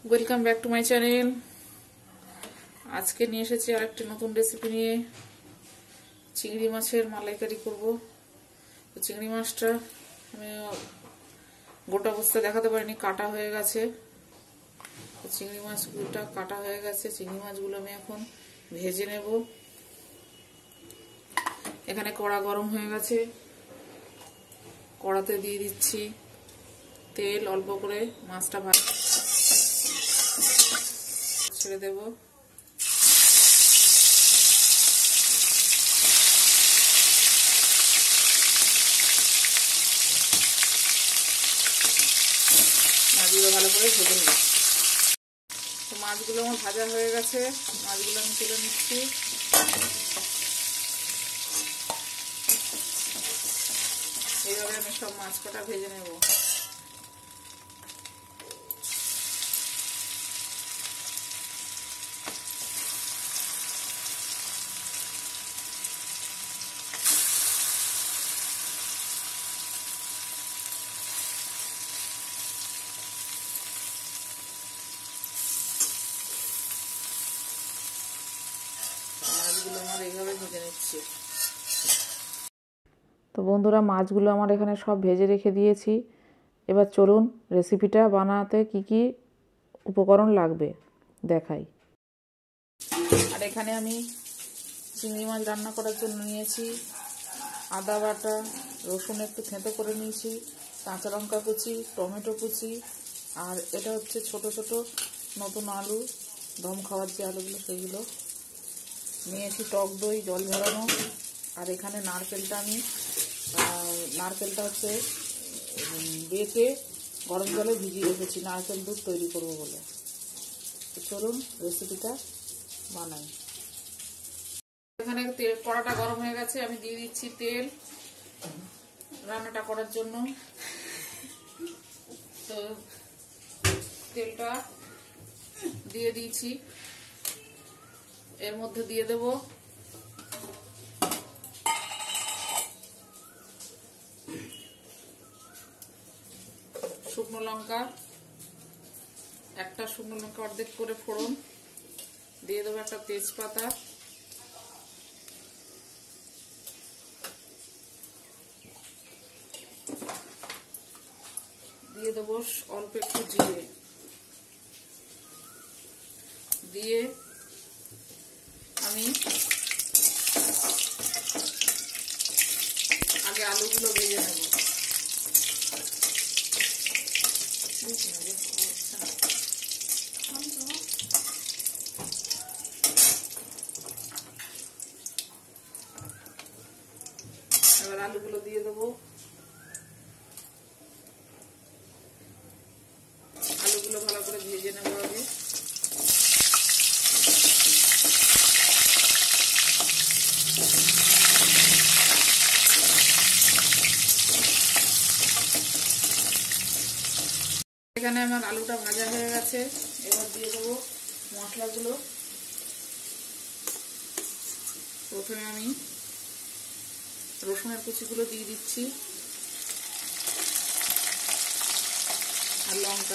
Welcome back to my channel. আজকে নিয়ে এসেছি আরেকটি নতুন রেসিপি নিয়ে। চিংড়ি মাছের মালাইকারি করব। তো চিংড়ি মাছটা আমি গোটা অবস্থায় দেখাতে পারিনি, কাটা হয়ে গেছে। চিংড়ি মাছগুলোটা কাটা হয়ে গেছে। চিংড়ি মাছগুলো আমি এখন ভেজে নেব। এখানে কড়া গরম হয়ে গেছে, কড়াতে দিয়ে দিচ্ছি তেল অল্প করে। মাছটা ছেড়ে দেব। মাছগুলো ভালো করে ভেজে নেব। তো মাছগুলো আমার ভাজা হয়ে গেছে, মাছগুলো আমি তুলে নিচ্ছি। এইভাবে আমি সব মাছ কটা ভেজে নেব। তো বন্ধুরা, মাছগুলো আমার এখানে সব ভেজে রেখে দিয়েছি। এবার চলুন রেসিপিটা বানাতে কি কি উপকরণ লাগবে দেখাই। আর এখানে আমি চিংড়ি মাছ রান্না করার জন্য নিয়েছি আদা বাটা, রসুন একটু থেঁতো করে নিয়েছি, কাঁচা লঙ্কা কুচি, টমেটো কুচি, আর এটা হচ্ছে ছোট ছোট নতুন আলু, দম খাওয়ার যে আলুগুলো সেগুলো নিয়েছি। টক দই জল ঝরানো। আর এখানে নারকেলটা হচ্ছে বেটে গরম জলে ভিজিয়ে রেখেছি নারকেল দুধ তৈরি করব বলে। তো চলুন রেসিপিটা বানাই। এখানে কড়াটা গরম হয়ে গেছে, আমি দিয়ে দিচ্ছি তেল রান্নাটা করার জন্য। তো তেলটা দিয়ে দিয়েছি, এর মধ্যে দিয়ে দেব শুকনো লঙ্কা, একটা শুকনো লঙ্কা অর্ধেক করে ফোড়ন দিয়ে দেবো, একটা তেজপাতা দিয়ে দেবো, অল্প একটু জিরে দিয়ে আমি আগে আলুগুলো ভেজে নেব। এবার আলুগুলো দিয়ে দেবো। আলুগুলো ভালো করে ভেজে নেব আগে। এখানে আমার আলুটা ভাজা হয়ে গেছে, এবার দিয়ে দেবো মশলাগুলো। প্রথমে আমি রসুনের কুচিগুলো দিয়ে দিচ্ছি আর লঙ্কা।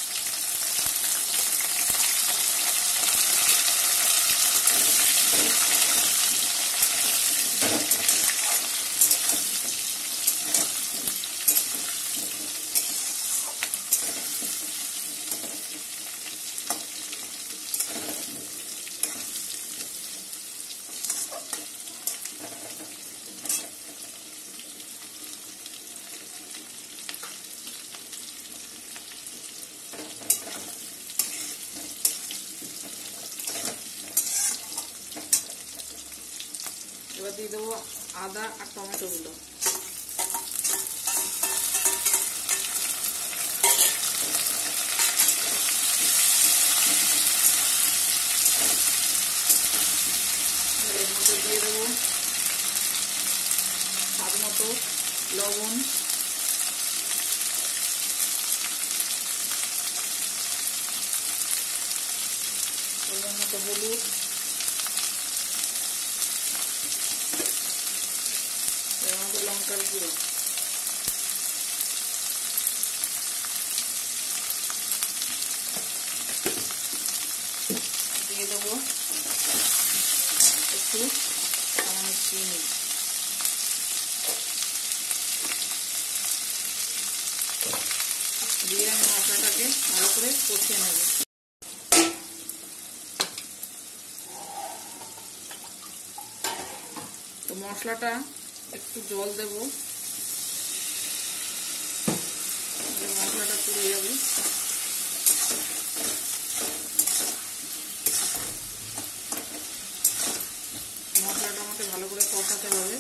এবার দিয়ে দেবো আদা আর টমেটোগুলো। এর মধ্যে দিয়ে দেবো স্বাদ মতো লবণ, পরিমাণ মতো হলুদ, লঙ্কার গুঁড়ো। একটু সামান্য চিনি। দিয়ে আমি মশলাটাকে ভালো করে কষিয়ে নেব। তো মশলাটা একটু জল দেব, মশলাটা পুড়ে যাবে। মশলাটা আমাকে ভালো করে কষাতে হবে।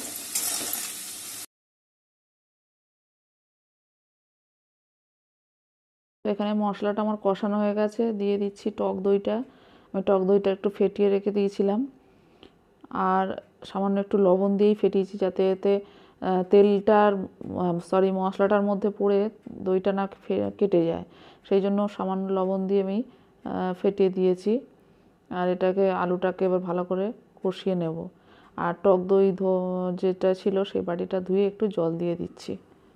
এখানে মশলাটা আমার কষানো হয়ে গেছে, দিয়ে দিচ্ছি টক দইটা। আমি টক দইটা একটু ফেটিয়ে রেখে দিয়েছিলাম, আর সামান্য একটু লবণ দিয়েই ফেটিয়েছি, যাতে এতে তেলটার মশলাটার মধ্যে পড়ে দইটা না কেটে যায়, সেই জন্য সামান্য লবণ দিয়ে আমি ফেটিয়ে দিয়েছি। আর এটাকে আলুটাকে এবার ভালো করে কষিয়ে নেব। আর টক দই যেটা ছিল সেই বাটিটা ধুয়ে একটু জল দিয়ে দিচ্ছি,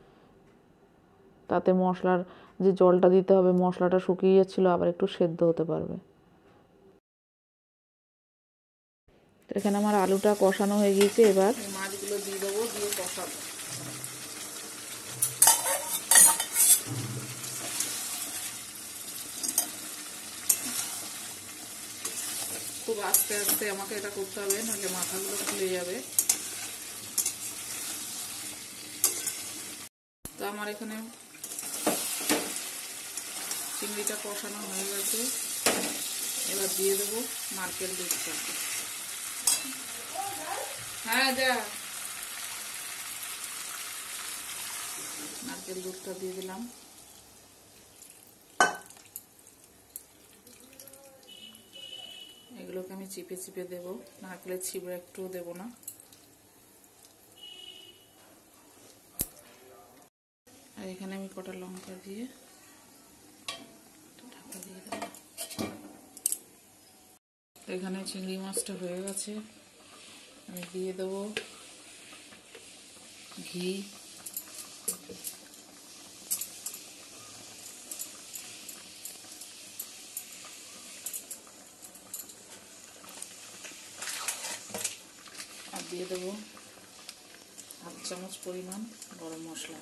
তাতে মশলার যে জলটা দিতে হবে মশলাটা শুকিয়ে যাচ্ছিলো, আবার একটু সেদ্ধ হতে পারবে। তো এখানে আমার আলুটা কষানো হয়ে গিয়েছে, এবার মাছগুলো দিয়ে দেবো, দিয়ে কষাবো। খুব আস্তে আস্তে আমাকে এটা করতে হবে, নাহলে মাথাগুলো খুলে যাবে। তো আমার এখানে চিংড়িটা কষানো হয়ে গেছে, এবার দিয়ে দেবো নারকেল দুধটা। হ্যাঁ যা, নারকেল দুধটা দিয়ে দিলাম। এগুলোকে আমি চিপে চিপে দেবো, নারকেলের ছিবড়া একটুও দেবো না। আর এখানে আমি কটা লঙ্কা দিয়ে ঢাকা দিয়ে দেবো। এখানে চিংড়ি মাছটা হয়ে গেছে, আমি দিয়ে দেবো ঘি। আর দিয়ে দেবো 1 চামচ পরিমাণ গরম মশলা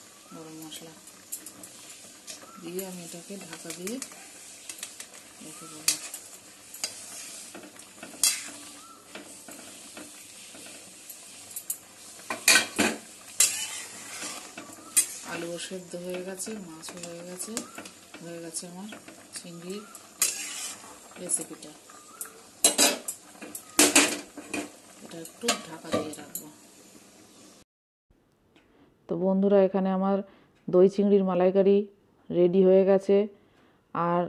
দিয়ে আমি এটাকে ঢাকা দিয়ে রেখে দেবো। আলুও সেদ্ধ হয়ে গেছে, মাছও হয়ে গেছে আমার চিংড়ির রেসিপিটা। এটা একটু ঢাকা দিয়ে রাখবো। তো বন্ধুরা, এখানে আমার দই চিংড়ির মালাইকারি রেডি হয়ে গেছে। আর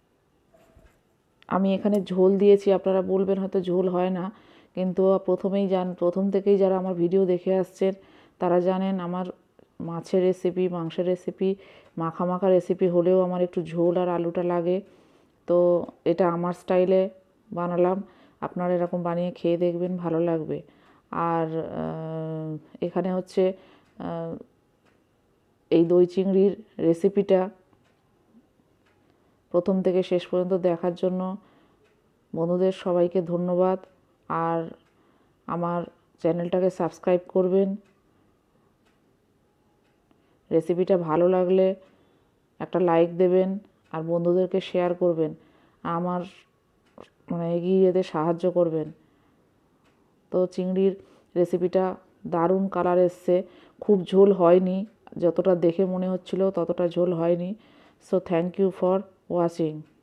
আমি এখানে ঝোল দিয়েছি, আপনারা বলবেন হয়তো ঝোল হয় না, কিন্তু প্রথম থেকেই যারা আমার ভিডিও দেখে আসছেন তারা জানেন আমার মাছের রেসিপি, মাংসের রেসিপি, মাখা রেসিপি হলেও আমার একটু ঝোল আর আলুটা লাগে। তো এটা আমার স্টাইলে বানালাম, আপনারা এরকম বানিয়ে খেয়ে দেখবেন, ভালো লাগবে। আর এখানে হচ্ছে এই দই চিংড়ির রেসিপিটা প্রথম থেকে শেষ পর্যন্ত দেখার জন্য বন্ধুদের সবাইকে ধন্যবাদ। আর আমার চ্যানেলটাকে সাবস্ক্রাইব করবেন। রেসিপিটা ভালো লাগলে একটা লাইক দেবেন, আর বন্ধুদেরকে শেয়ার করবেন, আমার এগিয়ে যেতে সাহায্য করবেন। তো চিংড়ির রেসিপিটা দারুণ কালার এসছে, খুব ঝোল হয়নি, যতটা দেখে মনে হচ্ছিল ততটা ঝোল হয়নি। So thank you for watching.